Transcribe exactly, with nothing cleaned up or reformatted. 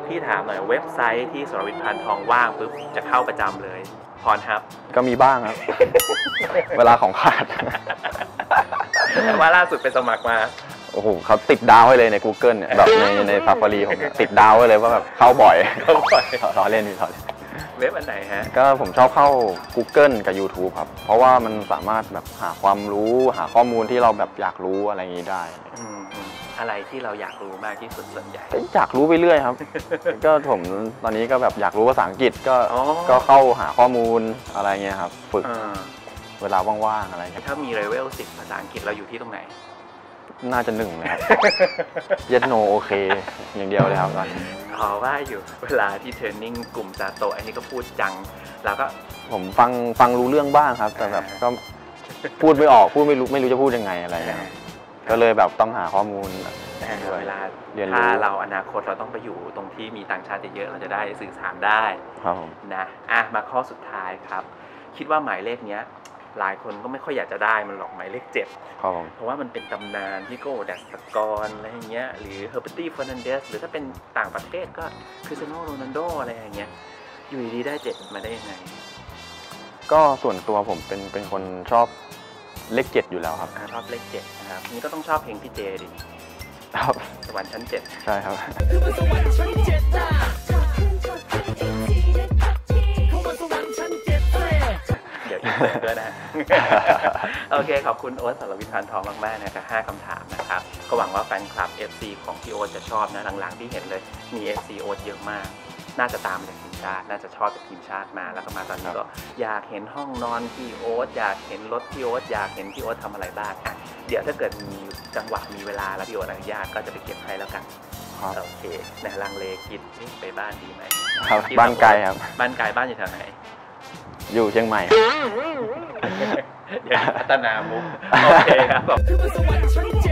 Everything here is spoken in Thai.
พี่ถามหน่อยเว็บไซต์ที่สรวิทย์ พานทองว่างปุ๊บจะเข้าประจำเลยพรครับก็มีบ้างครับ เวลาของขาดว่าล่าสุดไปสมัครมาโอ้โหเขาติดดาวไว้เลยใน Google เนี่ยแบบในใน Safari ผมติดดาวไว้เลยว่าแบบเข้าบ่อยเข้าบ่อยล้อเล่นนี่ล้อเล่นเว็บอันไหนฮะก็ผมชอบเข้า Google กับ YouTube ครับเพราะว่ามันสามารถแบบหาความรู้หาข้อมูลที่เราแบบอยากรู้อะไรอย่างนี้ได้อะไรที่เราอยากรู้มากที่สุดส่วนใหญ่อยากรู้ไปเรื่อยครับ ก็ผมตอนนี้ก็แบบอยากรู้ภาษาอังกฤษก็ก็เข้าหาข้อมูลอะไรเงี้ยครับฝึกเวลาว่างๆอะไรถ้ามีเลเวลสิบภาษาอังกฤษเราอยู่ที่ตรงไหนน่าจะหนึ่งเลยครับเยสโนโอเคอย่างเดียวเลยครับตอนนี้ขอว่าอยู่เวลาที่เทรนนิ่งกลุ่มซาโตะอันนี้ก็พูดจังแล้วก็ผมฟังฟังรู้เรื่องบ้างครับแต่แบบก็พูดไม่ออกพูดไม่รู้ไม่รู้จะพูดยังไงอะไรเงี้ยก็เลยแบบต้องหาข้อมูลเวลาถ้าเราอนาคตเราต้องไปอยู่ตรงที่มีต่างชาติเยอะเราจะได้สื่อสารได้นะอ่ะมาข้อสุดท้ายครับคิดว่าหมายเลขเนี้ยหลายคนก็ไม่ค่อยอยากจะได้มันหรอกหมายเลขเจ็ดเพราะว่ามันเป็นตำนานพี่โก้ดัสกรอะไรอย่างเงี้ยหรือเฮอร์เบอร์ตี้เฟอร์นันเดสหรือถ้าเป็นต่างประเทศก็คริสเตียโนโรนัลโดอะไรอย่างเงี้ยอยู่ดีได้เจ็ดมาได้ยังไงก็ส่วนตัวผมเป็นเป็นคนชอบเลขเจ็ดอยู่แล้วครับชอบเลขเจ็ดนะครับนี่ก็ต้องชอบเพลงพี่เจดิสวรรค์ชั้นเจ็ดใช่ครับเดี๋ยวอินเสิร์ตด้วยนะโอเคขอบคุณโอ๊ตสรวิทย์ พานทองมากๆนะครับห้าคำถามนะครับก็หวังว่าแฟนคลับ เอฟ ซี ของพี่โอ๊ตจะชอบนะหลังๆที่เห็นเลยมี เอฟ ซี โอ๊ตเยอะมากน่าจะตามจากทีมชาติน่าจะชอบจากทีมชาติมาแล้วก็มาตอนนี้ก็อยากเห็นห้องนอนพี่โอ๊ตอยากเห็นรถพี่โอ๊ตอยากเห็นพี่โอ๊ตทำอะไรบ้างอ่ะเดี๋ยวถ้าเกิดมีจังหวะมีเวลาแล้วพี่โอ๊ตอนุญาตก็จะไปเก็บให้แล้วกันโอเคนะลังเลคิดไปบ้านดีไหมบ้านไกลครับบ้านไกลบ้านอยู่แถวไหนอยู่เชียงใหม่เดี๋ยวพัฒนามุกโอเคครับ